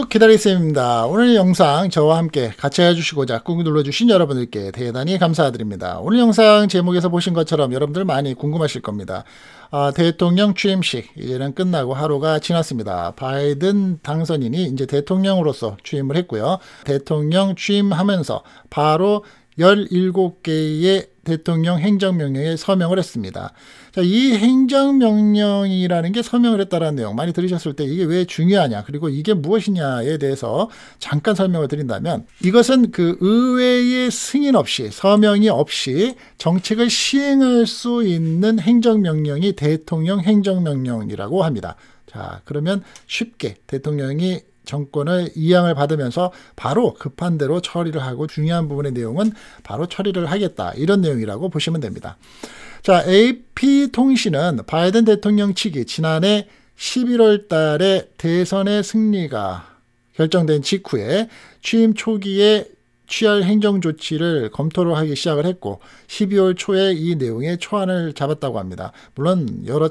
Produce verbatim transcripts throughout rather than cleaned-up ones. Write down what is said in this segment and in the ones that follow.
기다리쌤입니다. 오늘 영상 저와 함께 같이 해주시고자 꾹 눌러주신 여러분들께 대단히 감사드립니다. 오늘 영상 제목에서 보신 것처럼 여러분들 많이 궁금하실 겁니다. 아, 대통령 취임식 이제는 끝나고 하루가 지났습니다. 바이든 당선인이 이제 대통령으로서 취임을 했고요. 대통령 취임하면서 바로 열일곱 개의 대통령 행정명령에 서명을 했습니다. 자, 이 행정명령이라는 게 서명을 했다는 내용 많이 들으셨을 때 이게 왜 중요하냐, 그리고 이게 무엇이냐에 대해서 잠깐 설명을 드린다면, 이것은 그 의회의 승인 없이, 서명이 없이 정책을 시행할 수 있는 행정명령이 대통령 행정명령이라고 합니다. 자, 그러면 쉽게 대통령이 정권을 이양을 받으면서 바로 급한 대로 처리를 하고 중요한 부분의 내용은 바로 처리를 하겠다, 이런 내용이라고 보시면 됩니다. 자, 에이피통신은 바이든 대통령 측이 지난해 십일월 달에 대선의 승리가 결정된 직후에 취임 초기에 취할 행정조치를 검토를 하기 시작을 했고, 십이월 초에 이 내용의 초안을 잡았다고 합니다. 물론 여러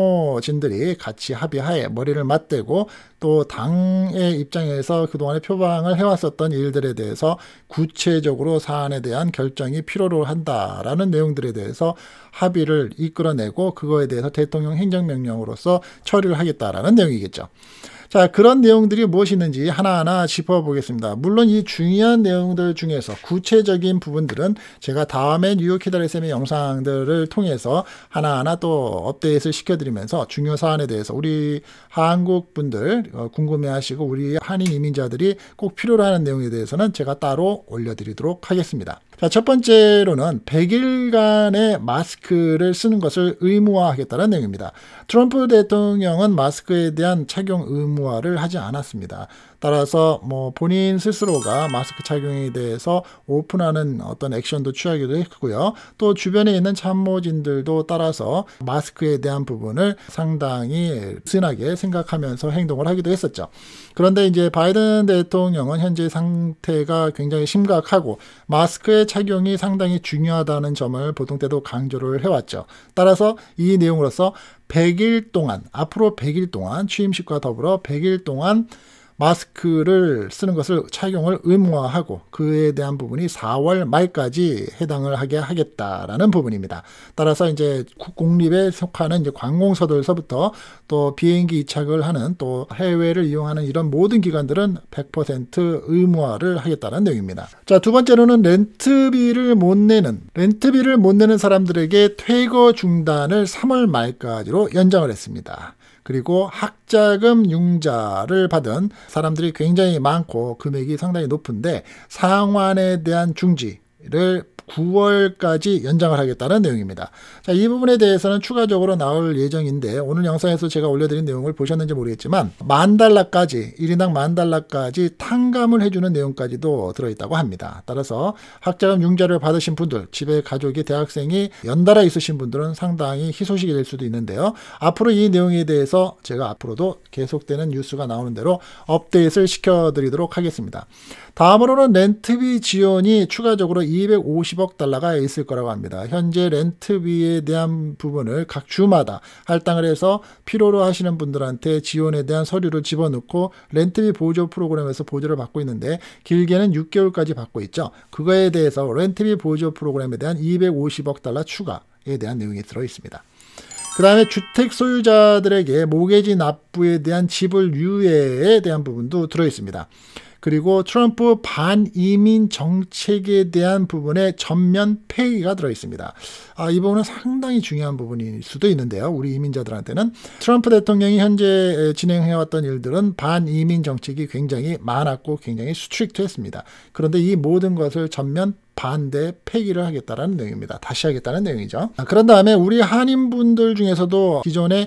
참모진들이 같이 합의하에 머리를 맞대고 또 당의 입장에서 그동안에 표방을 해왔었던 일들에 대해서 구체적으로 사안에 대한 결정이 필요로 한다라는 내용들에 대해서 합의를 이끌어내고 그거에 대해서 대통령 행정명령으로서 처리를 하겠다라는 내용이겠죠. 자, 그런 내용들이 무엇이 있는지 하나하나 짚어보겠습니다. 물론 이 중요한 내용들 중에서 구체적인 부분들은 제가 다음에 뉴욕 키다리쌤의 영상들을 통해서 하나하나 또 업데이트를 시켜드리면서 중요 사안에 대해서 우리 한국 분들 궁금해하시고 우리 한인 이민자들이 꼭 필요로 하는 내용에 대해서는 제가 따로 올려드리도록 하겠습니다. 자, 첫 번째로는 백 일간의 마스크를 쓰는 것을 의무화하겠다는 내용입니다. 트럼프 대통령은 마스크에 대한 착용 의무화를 하지 않았습니다. 따라서 뭐 본인 스스로가 마스크 착용에 대해서 오픈하는 어떤 액션도 취하기도 했고요. 또 주변에 있는 참모진들도 따라서 마스크에 대한 부분을 상당히 순하게 생각하면서 행동을 하기도 했었죠. 그런데 이제 바이든 대통령은 현재 상태가 굉장히 심각하고 마스크의 착용이 상당히 중요하다는 점을 보통 때도 강조를 해왔죠. 따라서 이 내용으로서 백 일 동안, 앞으로 백 일 동안 취임식과 더불어 백 일 동안 마스크를 쓰는 것을 착용을 의무화하고 그에 대한 부분이 사월 말까지 해당을 하게 하겠다라는 부분입니다. 따라서 이제 국공립에 속하는 이제 관공서들서부터 또 비행기 이착을 하는 또 해외를 이용하는 이런 모든 기관들은 백 퍼센트 의무화를 하겠다는 내용입니다. 자, 두 번째로는 렌트비를 못 내는 렌트비를 못 내는 사람들에게 퇴거 중단을 삼월 말까지로 연장을 했습니다. 그리고 학자금 융자를 받은 사람들이 굉장히 많고 금액이 상당히 높은데 상환에 대한 중지를 구월까지 연장을 하겠다는 내용입니다. 자, 이 부분에 대해서는 추가적으로 나올 예정인데 오늘 영상에서 제가 올려드린 내용을 보셨는지 모르겠지만 만 달러까지, 일 인당 만 달러까지 탕감을 해주는 내용까지도 들어있다고 합니다. 따라서 학자금 융자를 받으신 분들, 집에 가족이 대학생이 연달아 있으신 분들은 상당히 희소식이 될 수도 있는데요. 앞으로 이 내용에 대해서 제가 앞으로도 계속되는 뉴스가 나오는 대로 업데이트를 시켜드리도록 하겠습니다. 다음으로는 렌트비 지원이 추가적으로 이백오십억 달러가 있을 거라고 합니다. 현재 렌트비에 대한 부분을 각 주마다 할당을 해서 필요로 하시는 분들한테 지원에 대한 서류를 집어넣고 렌트비 보조 프로그램에서 보조를 받고 있는데 길게는 육 개월까지 받고 있죠. 그거에 대해서 렌트비 보조 프로그램에 대한 이백오십억 달러 추가에 대한 내용이 들어 있습니다. 그 다음에 주택 소유자들에게 모기지 납부에 대한 지불 유예에 대한 부분도 들어 있습니다. 그리고 트럼프 반이민 정책에 대한 부분에 전면 폐기가 들어있습니다. 아, 이 부분은 상당히 중요한 부분일 수도 있는데요. 우리 이민자들한테는 트럼프 대통령이 현재 진행해왔던 일들은 반이민 정책이 굉장히 많았고 굉장히 스트릭트했습니다. 그런데 이 모든 것을 전면 반대 폐기를 하겠다는 내용입니다. 다시 하겠다는 내용이죠. 그런 다음에 우리 한인분들 중에서도 기존의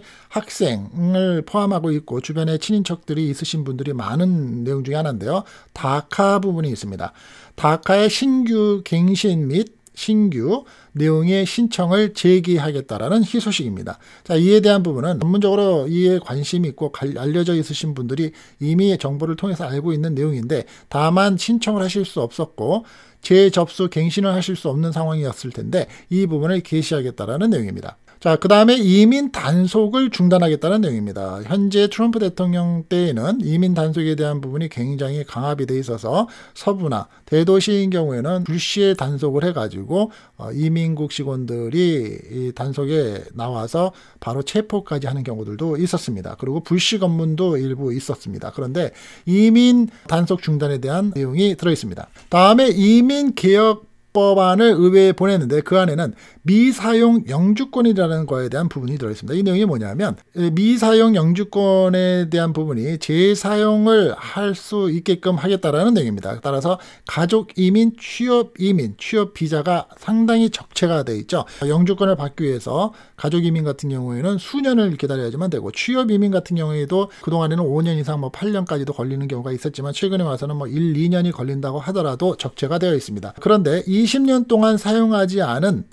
학생을 포함하고 있고 주변에 친인척들이 있으신 분들이 많은 내용 중에 하나인데요. 다카 부분이 있습니다. 다카의 신규 갱신 및 신규 내용의 신청을 제기하겠다라는 희소식입니다. 자, 이에 대한 부분은 전문적으로 이에 관심이 있고 알려져 있으신 분들이 이미 정보를 통해서 알고 있는 내용인데 다만 신청을 하실 수 없었고 재접수 갱신을 하실 수 없는 상황이었을 텐데 이 부분을 게시하겠다라는 내용입니다. 자, 그 다음에 이민 단속을 중단하겠다는 내용입니다. 현재 트럼프 대통령 때에는 이민 단속에 대한 부분이 굉장히 강압이 돼 있어서 서부나 대도시인 경우에는 불시에 단속을 해가지고 어, 이민국 직원들이 이 단속에 나와서 바로 체포까지 하는 경우들도 있었습니다. 그리고 불시 검문도 일부 있었습니다. 그런데 이민 단속 중단에 대한 내용이 들어있습니다. 다음에 이민 개혁 법안을 의회에 보냈는데 그 안에는 미사용 영주권이라는 거에 대한 부분이 들어있습니다. 이 내용이 뭐냐면 미사용 영주권에 대한 부분이 재사용을 할 수 있게끔 하겠다라는 내용입니다. 따라서 가족 이민, 취업 이민, 취업 비자가 상당히 적체가 돼 있죠. 영주권을 받기 위해서 가족 이민 같은 경우에는 수년을 기다려야지만 되고 취업 이민 같은 경우에도 그동안에는 오 년 이상 뭐 팔 년까지도 걸리는 경우가 있었지만 최근에 와서는 뭐 일, 이 년이 걸린다고 하더라도 적체가 되어 있습니다. 그런데 이십 년 동안 사용하지 않은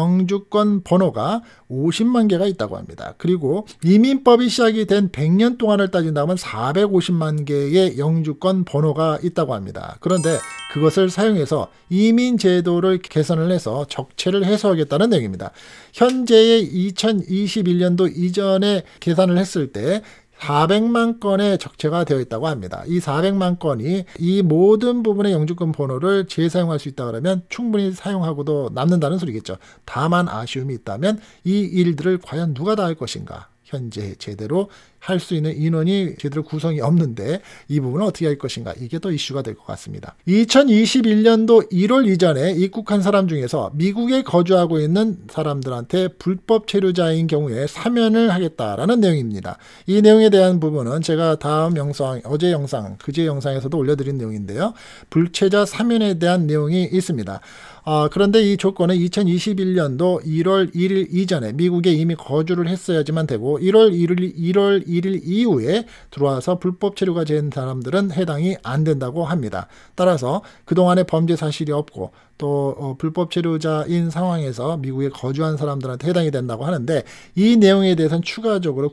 영주권 번호가 오십만 개가 있다고 합니다. 그리고 이민법이 시작이 된 백 년 동안을 따진다면 사백오십만 개의 영주권 번호가 있다고 합니다. 그런데 그것을 사용해서 이민 제도를 개선을 해서 적체를 해소하겠다는 내용입니다. 현재의 이천이십일 년도 이전에 계산을 했을 때 사백만 건의 적체가 되어 있다고 합니다. 이 사백만 건이 이 모든 부분의 영주권 번호를 재사용할 수 있다 그러면 충분히 사용하고도 남는다는 소리겠죠. 다만 아쉬움이 있다면 이 일들을 과연 누가 다 할 것인가? 현재 제대로 할 수 있는 인원이 제대로 구성이 없는데 이 부분은 어떻게 할 것인가, 이게 또 이슈가 될 것 같습니다. 이천이십일 년도 일월 이전에 입국한 사람 중에서 미국에 거주하고 있는 사람들한테 불법 체류자인 경우에 사면을 하겠다라는 내용입니다. 이 내용에 대한 부분은 제가 다음 영상, 어제 영상, 그제 영상에서도 올려드린 내용인데요. 불체자 사면에 대한 내용이 있습니다. 어, 그런데 이 조건은 이천이십일 년도 일월 일일 이전에 미국에 이미 거주를 했어야지만 되고 일월 일일, 일월 일일 이후에 들어와서 불법 체류가 된 사람들은 해당이 안 된다고 합니다. 따라서 그동안에 범죄 사실이 없고 또 어, 불법 체류자인 상황에서 미국에 거주한 사람들한테 해당이 된다고 하는데 이 내용에 대해서는 추가적으로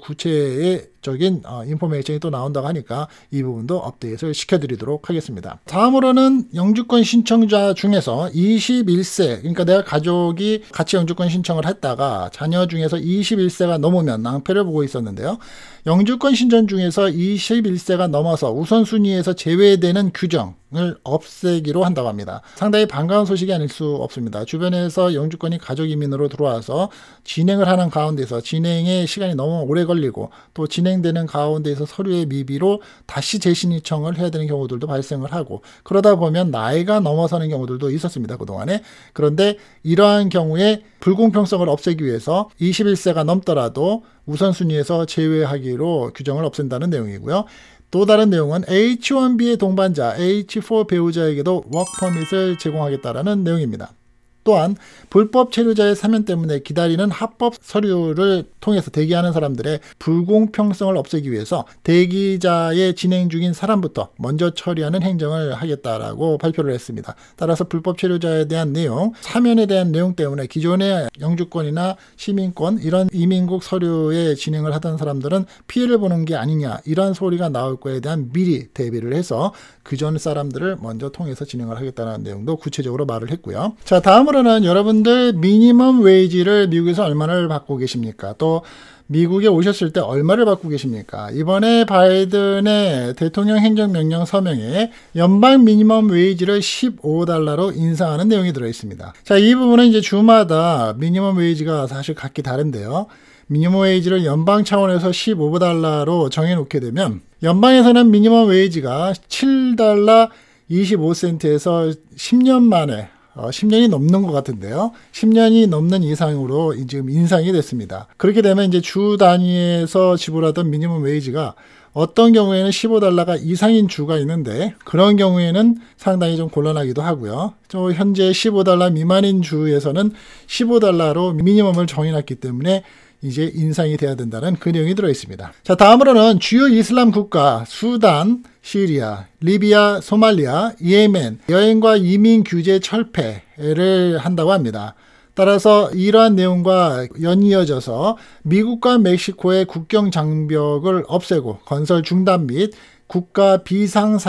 구체적인 어, 인포메이션이 또 나온다고 하니까 이 부분도 업데이트를 시켜드리도록 하겠습니다. 다음으로는 영주권 신청자 중에서 이십일 세, 그러니까 내가 가족이 같이 영주권 신청을 했다가 자녀 중에서 이십일 세가 넘으면 낭패를 보고 있었는데요. 영주권 신청 중에서 이십일 세가 넘어서 우선순위에서 제외되는 규정을 없애기로 한다고 합니다. 상당히 반가운 소식이 아닐 수 없습니다. 주변에서 영주권이 가족 이민으로 들어와서 진행을 하는 가운데서 진행에 시간이 너무 오래 걸리고 또 진행되는 가운데서 서류의 미비로 다시 재신청을 해야 되는 경우들도 발생을 하고 그러다 보면 나이가 넘어서는 경우들도 있었습니다. 그동안에. 그런데 이러한 경우에 불공평성을 없애기 위해서 이십일 세가 넘더라도 우선순위에서 제외하기로 규정을 없앤다는 내용이고요. 또 다른 내용은 에이치 원 비의 동반자, 에이치 사 배우자에게도 워크퍼밋을 제공하겠다는 내용입니다. 또한 불법 체류자의 사면 때문에 기다리는 합법 서류를 통해서 대기하는 사람들의 불공평성을 없애기 위해서 대기자의 진행 중인 사람부터 먼저 처리하는 행정을 하겠다라고 발표를 했습니다. 따라서 불법 체류자에 대한 내용, 사면에 대한 내용 때문에 기존의 영주권이나 시민권 이런 이민국 서류에 진행을 하던 사람들은 피해를 보는 게 아니냐 이런 소리가 나올 거에 대한 미리 대비를 해서 그전 사람들을 먼저 통해서 진행을 하겠다는 내용도 구체적으로 말을 했고요. 자, 다음으로는 여러분들 미니멈 웨이지를 미국에서 얼마를 받고 계십니까? 또 미국에 오셨을 때 얼마를 받고 계십니까? 이번에 바이든의 대통령 행정명령 서명에 연방 미니멈 웨이지를 십오 달러로 인상하는 내용이 들어있습니다. 자, 이 부분은 이제 주마다 미니멈 웨이지가 사실 각기 다른데요. 미니멈 웨이지를 연방 차원에서 십오 달러로 정해놓게 되면 연방에서는 미니멈 웨이지가 칠 달러 이십오 센트에서 십 년 만에 어, 십 년이 넘는 것 같은데요. 십 년이 넘는 이상으로 지금 인상이 됐습니다. 그렇게 되면 이제 주 단위에서 지불하던 미니멈 웨이지가 어떤 경우에는 십오 달러가 이상인 주가 있는데 그런 경우에는 상당히 좀 곤란하기도 하고요. 또 현재 십오 달러 미만인 주에서는 십오 달러로 미니멈을 정해놨기 때문에 이제 인상이 돼야 된다는 그 내용이 들어있습니다. 자, 다음으로는 주요 이슬람 국가 수단, 시리아, 리비아, 소말리아, 예멘 여행과 이민 규제 철폐를 한다고 합니다. 따라서 이러한 내용과 연이어져서 미국과 멕시코의 국경 장벽을 없애고 건설 중단 및 국가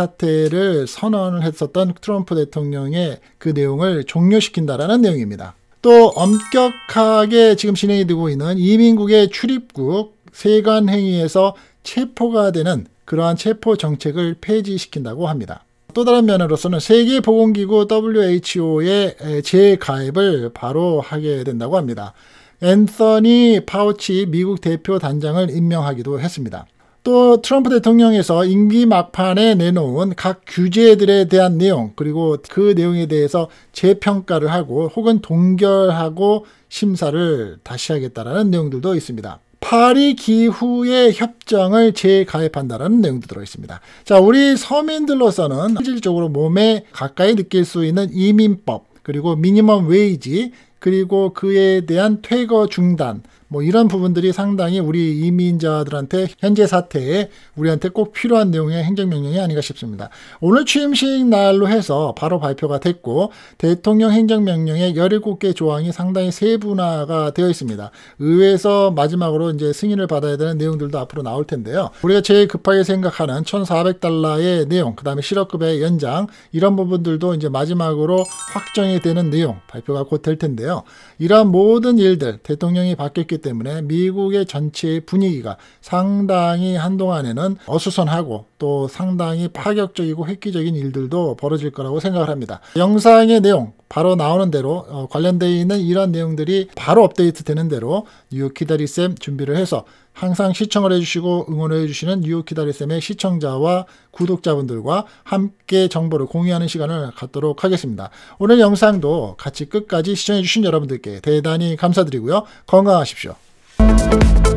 비상사태를 선언을 했었던 트럼프 대통령의 그 내용을 종료시킨다라는 내용입니다. 또 엄격하게 지금 진행이 되고 있는 이민국의 출입국 세관 행위에서 체포가 되는 그러한 체포 정책을 폐지시킨다고 합니다. 또 다른 면으로서는 세계보건기구 더블유에이치오의 재가입을 바로 하게 된다고 합니다. 앤서니 파우치 미국 대표 단장을 임명하기도 했습니다. 또 트럼프 대통령에서 임기 막판에 내놓은 각 규제들에 대한 내용, 그리고 그 내용에 대해서 재평가를 하고 혹은 동결하고 심사를 다시 하겠다라는 내용들도 있습니다. 파리 기후의 협정을 재가입한다라는 내용도 들어있습니다. 자, 우리 서민들로서는 실질적으로 몸에 가까이 느낄 수 있는 이민법, 그리고 미니멈 웨이지, 그리고 그에 대한 퇴거 중단, 뭐 이런 부분들이 상당히 우리 이민자들한테 현재 사태에 우리한테 꼭 필요한 내용의 행정명령이 아닌가 싶습니다. 오늘 취임식 날로 해서 바로 발표가 됐고, 대통령 행정명령의 열일곱 개 조항이 상당히 세분화가 되어 있습니다. 의회에서 마지막으로 이제 승인을 받아야 되는 내용들도 앞으로 나올 텐데요. 우리가 제일 급하게 생각하는 천사백 달러의 내용, 그 다음에 실업급의 연장, 이런 부분들도 이제 마지막으로 확정이 되는 내용 발표가 곧 될 텐데요. 이러한 모든 일들, 대통령이 바뀌었기 때문에 미국의 전체의 분위기가 상당히 한동안에는 어수선하고 또 상당히 파격적이고 획기적인 일들도 벌어질 거라고 생각을 합니다. 영상의 내용 바로 나오는 대로 어, 관련되어 있는 이런 내용들이 바로 업데이트 되는 대로 뉴욕 키다리쌤 준비를 해서 항상 시청을 해주시고 응원을 해주시는 뉴욕 키다리쌤의 시청자와 구독자분들과 함께 정보를 공유하는 시간을 갖도록 하겠습니다. 오늘 영상도 같이 끝까지 시청해주신 여러분들께 대단히 감사드리고요. 건강하십시오.